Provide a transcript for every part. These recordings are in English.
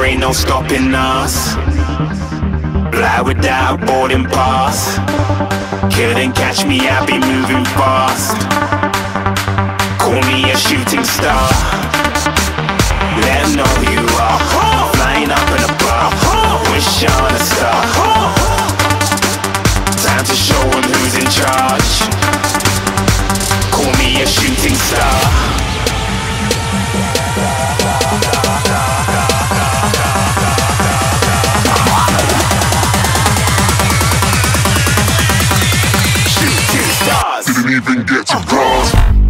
there ain't no stopping us. Fly without a boarding pass. Couldn't catch me, I be moving fast. Call me a shooting star. Let 'em know who you are. Flying up in a bar. Wish on a star. Time to show 'em who's in charge. Call me a shooting star. Shooting stars. Didn't even get to cross.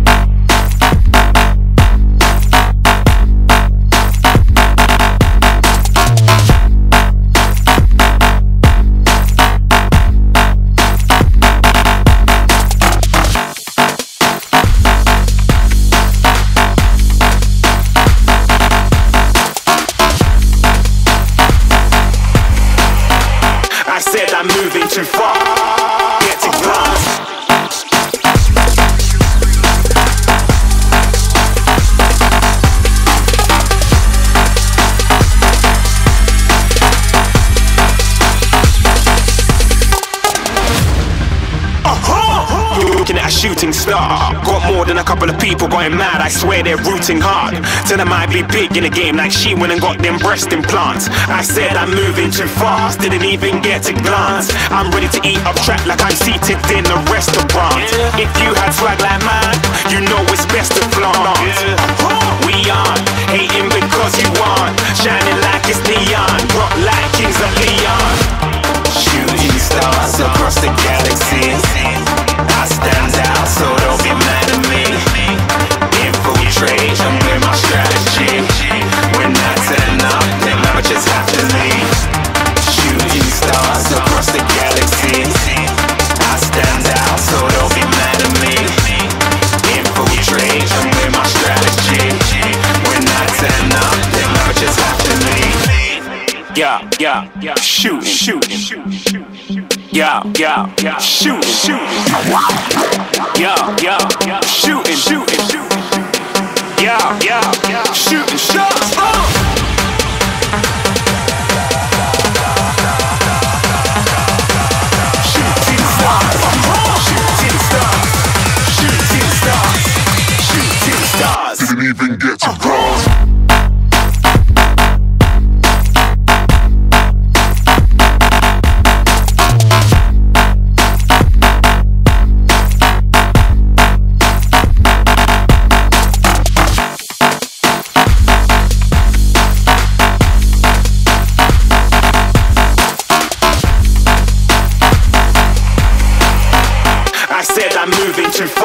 I said I'm moving too far. Get to glass. Looking at a shooting star. Got more than a couple of people going mad, I swear they're rooting hard. Tell them I be big in the game like she went and got them breast implants. I said I'm moving too fast, didn't even get a glance. I'm ready to eat up track like I'm seated in a restaurant. If you had swag like mine, you know it's best to flaunt. We aren't hating because you aren't shining like it's neon, rock like kings of Leon. Shooting stars across the galaxy. I stand out, so don't be mad at me. Infiltrate, I'm with my strategy. When I turn up, then I just have to leave. Shooting stars across the galaxy. I stand out, so don't be mad at me. Infiltrate, I'm with my strategy. When I turn up, then I just have to leave. Yeah, shooting. Yeah, shooting. Yeah, shooting. Yeah, shooting shots. Shooting stars. Shooting stars. Didn't even get to cross. I said I'm moving too far.